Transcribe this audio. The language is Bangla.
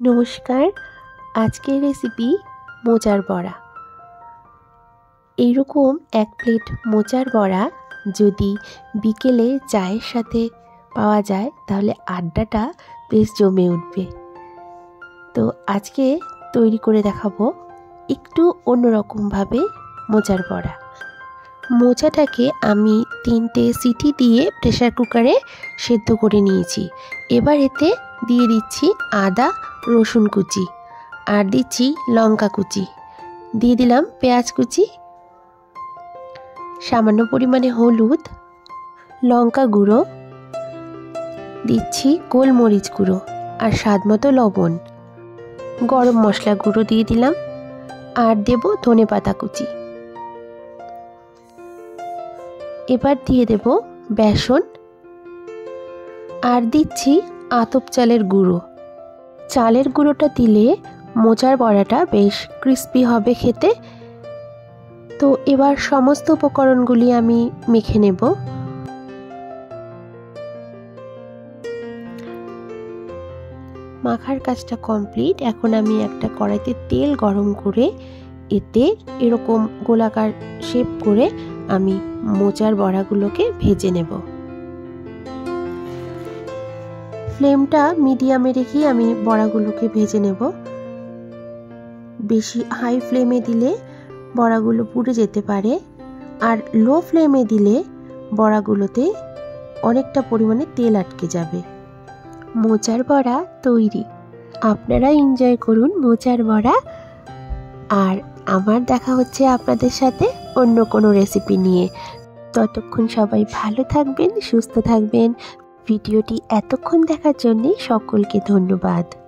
নমস্কার। আজকের রেসিপি মোচার বড়া। এইরকম এক প্লেট মোচার বড়া যদি বিকেলে চায়ের সাথে পাওয়া যায় তাহলে আড্ডাটা বেশ জমে উঠবে। তো আজকে তৈরি করে দেখাবো একটু অন্যরকমভাবে মোচার বড়া। মোচাটাকে আমি 3টে সিটি দিয়ে প্রেসার কুকারে সেদ্ধ করে নিয়েছি। এবার এতে দিয়ে দিচ্ছি আদা রসুন কুচি, আর দিচ্ছি লঙ্কা কুচি, দিয়ে দিলাম পেঁয়াজ কুচি, সামান্য পরিমাণে হলুদ, লঙ্কা গুঁড়ো, দিচ্ছি গোলমরিচ গুঁড়ো আর স্বাদ মতো লবণ, গরম মশলা গুঁড়ো দিয়ে দিলাম, আর দেব ধনেপাতা কুচি। এবার দিয়ে দেব বেসন, আর দিচ্ছি আতপ চালের গুঁড়ো। চালের গুঁড়োটা দিলে মোচার বড়াটা বেশ ক্রিস্পি হবে খেতে। তো এবার সমস্ত উপকরণগুলি আমি মেখে নেব। মাখার কাজটা কমপ্লিট। এখন আমি একটা কড়াইতে তেল গরম করে এতে এরকম গোলাকার শেপ করে আমি মোচার বড়াগুলোকে ভেজে নেব। ফ্লেমটা মিডিয়ামে রেখে আমি বড়াগুলোকে ভেজে নেব। বেশি হাই ফ্লেমে দিলে বড়াগুলো পুড়ে যেতে পারে, আর লো ফ্লেমে দিলে বড়াগুলোতে অনেকটা পরিমাণে তেল আটকে যাবে। মোচার বড়া তৈরি। আপনারা এনজয় করুন মোচার বড়া। আর আমার দেখা হচ্ছে আপনাদের সাথে অন্য কোনো রেসিপি নিয়ে। ততক্ষণ সবাই ভালো থাকবেন, সুস্থ থাকবেন। ভিডিওটি এতক্ষণ দেখার জন্য সকলকে ধন্যবাদ।